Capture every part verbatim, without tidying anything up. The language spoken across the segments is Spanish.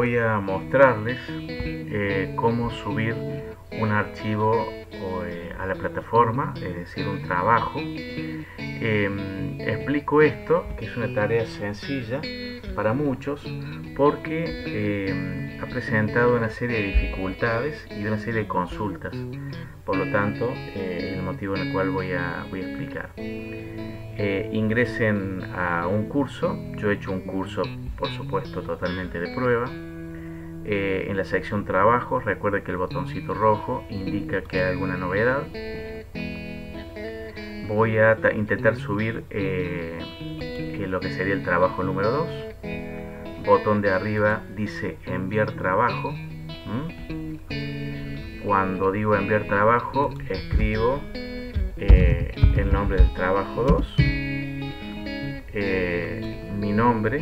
voy a mostrarles eh, cómo subir un archivo eh, a la plataforma, es decir, un trabajo. Eh, explico esto, que es una tarea sencilla para muchos, porque eh, ha presentado una serie de dificultades y una serie de consultas. Por lo tanto, eh, es el motivo en el cual voy a, voy a explicar. Eh, ingresen a un curso. Yo he hecho un curso, por supuesto, totalmente de prueba. Eh, en la sección trabajo, recuerde que el botoncito rojo indica que hay alguna novedad. Voy a intentar subir eh, eh, lo que sería el trabajo número dos. Botón de arriba dice enviar trabajo. ¿Mm? Cuando digo enviar trabajo, escribo eh, el nombre del trabajo dos, eh, mi nombre,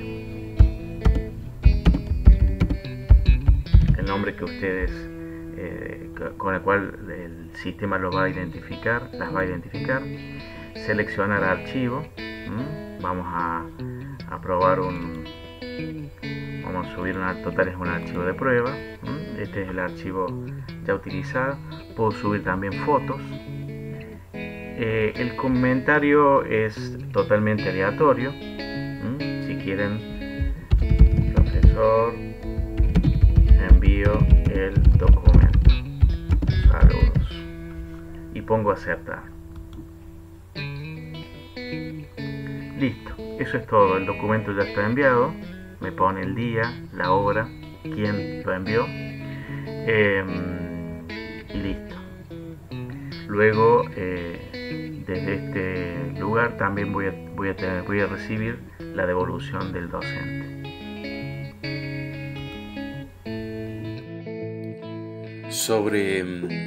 el nombre que ustedes eh, con el cual el sistema lo va a identificar, las va a identificar, seleccionar archivo. ¿Mm? Vamos a, a probar un vamos a subir una total es un archivo de prueba. ¿Mm? Este es el archivo ya utilizado. Puedo subir también fotos. Eh, el comentario es totalmente aleatorio. ¿Mm? Si quieren, profesor, envío el documento, saludos, y pongo aceptar. Listo, eso es todo. El documento ya está enviado. Me pone el día, la hora, quién lo envió, eh, y listo. Luego eh, desde este lugar también voy a, voy, a tener, voy a recibir la devolución del docente. Sobre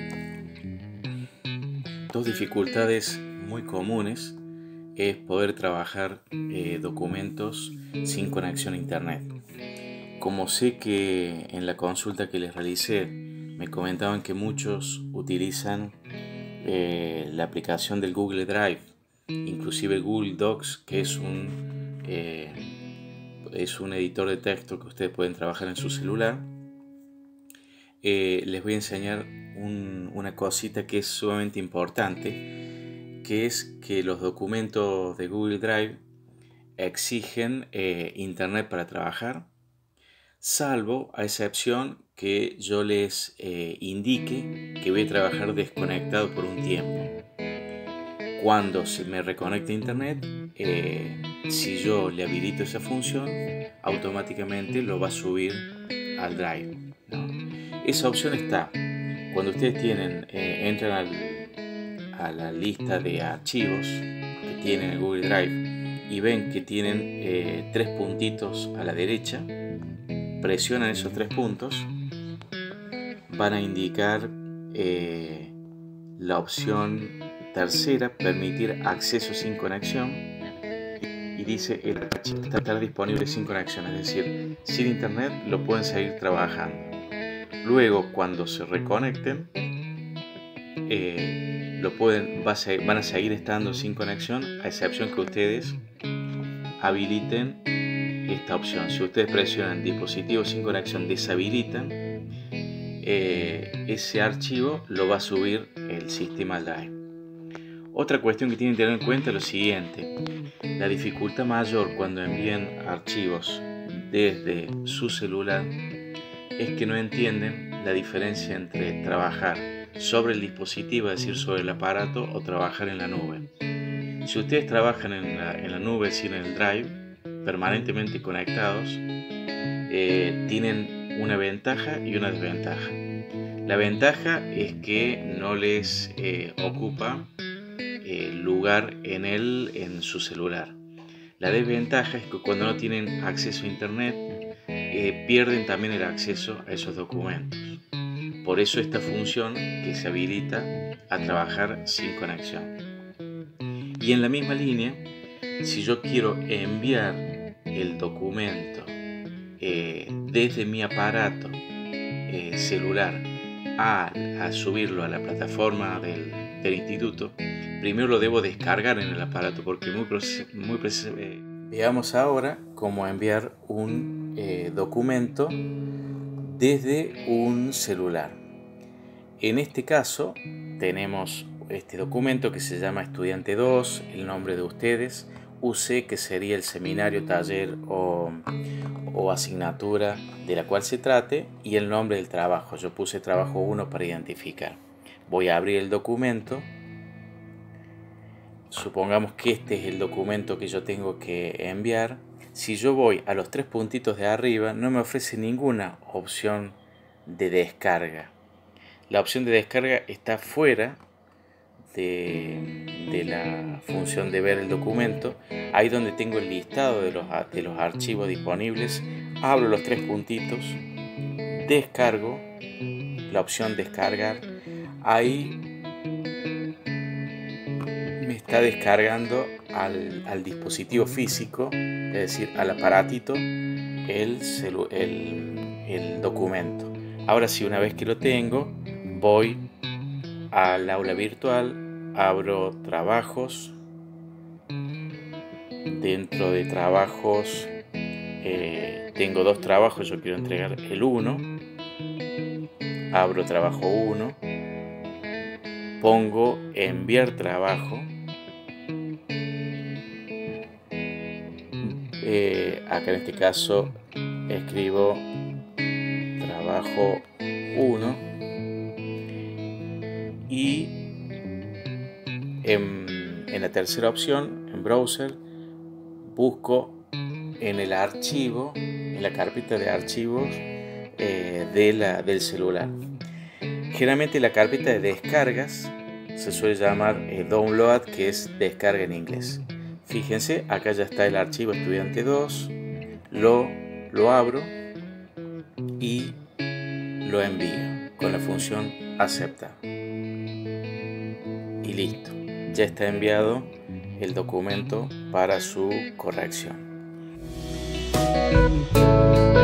dos dificultades muy comunes es poder trabajar eh, documentos sin conexión a internet. Como sé que en la consulta que les realicé me comentaban que muchos utilizan eh, la aplicación del Google Drive, inclusive Google Docs, que es un, eh, es un editor de texto que ustedes pueden trabajar en su celular, eh, les voy a enseñar un, una cosita que es sumamente importante, que es que los documentos de Google Drive exigen eh, internet para trabajar, salvo a excepción que yo les eh, indique que voy a trabajar desconectado por un tiempo. Cuando se me reconecte a internet, eh, si yo le habilito esa función, automáticamente lo va a subir al Drive, ¿no? Esa opción está cuando ustedes tienen, eh, entran al a la lista de archivos que tienen el Google Drive y ven que tienen eh, tres puntitos a la derecha, presionan esos tres puntos, van a indicar eh, la opción tercera, permitir acceso sin conexión, y dice el archivo está disponible sin conexión, es decir, sin internet lo pueden seguir trabajando. Luego, cuando se reconecten, eh, lo pueden, va a ser, van a seguir estando sin conexión, a excepción que ustedes habiliten esta opción. Si ustedes presionan dispositivo sin conexión, deshabilitan, eh, ese archivo lo va a subir el sistema al Drive. Otra cuestión que tienen que tener en cuenta es lo siguiente: la dificultad mayor cuando envían archivos desde su celular es que no entienden la diferencia entre trabajar sobre el dispositivo, es decir, sobre el aparato, o trabajar en la nube. Si ustedes trabajan en la, en la nube, es decir, en el Drive, permanentemente conectados, eh, tienen una ventaja y una desventaja. La ventaja es que no les eh, ocupa eh, lugar en, el, en su celular. La desventaja es que cuando no tienen acceso a internet, eh, pierden también el acceso a esos documentos. Por eso esta función que se habilita a trabajar sin conexión. Y en la misma línea, si yo quiero enviar el documento eh, desde mi aparato eh, celular a, a subirlo a la plataforma del, del instituto, primero lo debo descargar en el aparato, porque muy, muy eh, veamos ahora cómo enviar un eh, documento desde un celular. En este caso tenemos este documento que se llama Estudiante dos, el nombre de ustedes, U C, que sería el seminario, taller o, o asignatura de la cual se trate, y el nombre del trabajo. Yo puse trabajo uno para identificar. Voy a abrir el documento. Supongamos que este es el documento que yo tengo que enviar. Si yo voy a los tres puntitos de arriba, no me ofrece ninguna opción de descarga. La opción de descarga está fuera de, de la función de ver el documento. Ahí donde tengo el listado de los, de los archivos disponibles, abro los tres puntitos, descargo, la opción descargar. Ahí me está descargando al, al dispositivo físico, es decir, al aparatito, el, celu, el, el documento. Ahora sí, una vez que lo tengo, voy al aula virtual, abro trabajos. Dentro de trabajos eh, tengo dos trabajos, yo quiero entregar el uno. Abro trabajo uno, pongo enviar trabajo. Eh, acá en este caso escribo trabajo uno y en, en la tercera opción, en browser, busco en el archivo, en la carpeta de archivos eh, de la, del celular. Generalmente la carpeta de descargas se suele llamar eh, download, que es descarga en inglés. Fíjense, acá ya está el archivo estudiante dos, lo, lo abro y lo envío con la función aceptar. Y listo, ya está enviado el documento para su corrección.